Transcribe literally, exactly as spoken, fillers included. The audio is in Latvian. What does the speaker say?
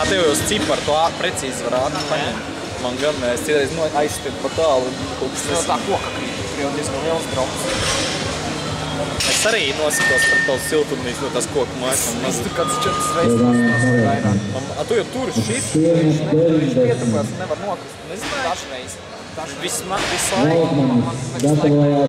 tev jau uz ciparu to precīzi var ātri paņemt. Man gan mēs citreiz aizstiet pa tālu un kaut kas nesam. Tā koka krīt, tur jau diezgan liels drops. Es arī nositos par tavs siltumnīgs no tās koku mājas. Es tur kāds četras reizes nositos vai vairāk. A, tu jau tur šis? Viņš pietukās, nevar nokrist. Nezināju. Dažreiz. Vismaz, visu laiku.